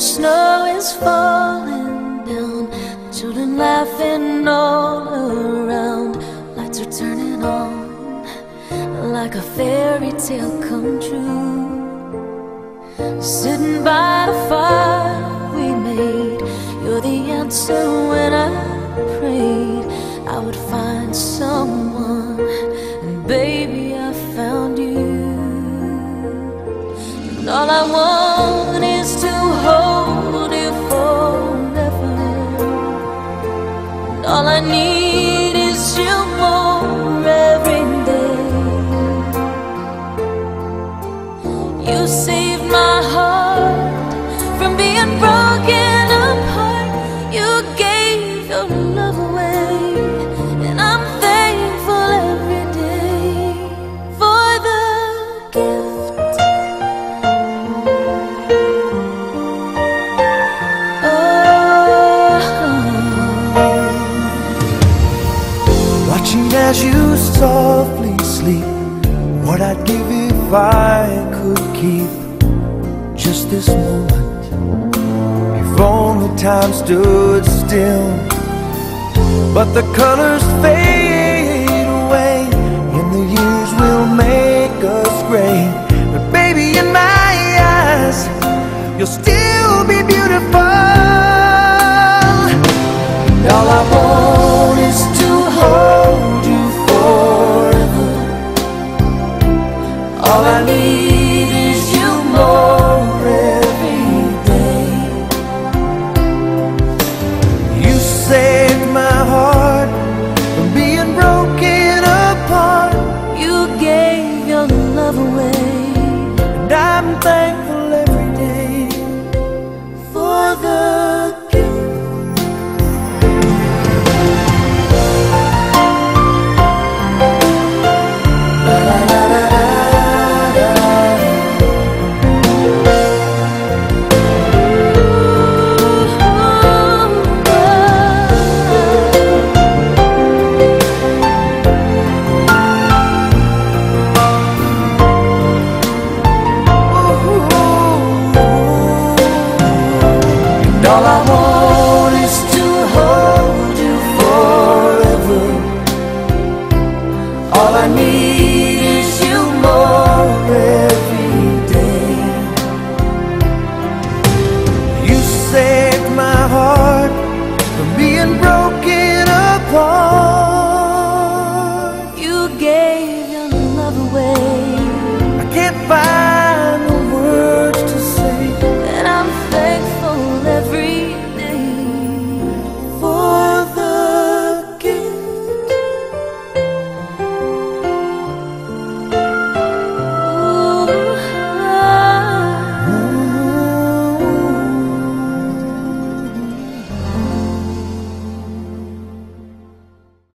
snow is falling down, children laughing all around, lights are turning on like a fairy tale come true. Sitting by the fire we made, you're the answer when I prayed I would find someone, and baby I found you. And all I want is to hold you forever, and all I need is you more every day. You saved my heart from being broken apart. You gave your love away, and I'm thankful every day for the gift. Watching as you softly sleep, what I'd give if I could keep just this moment. If only time stood still, but the colors fade away, and the years will make us gray. But baby, in my eyes, you'll still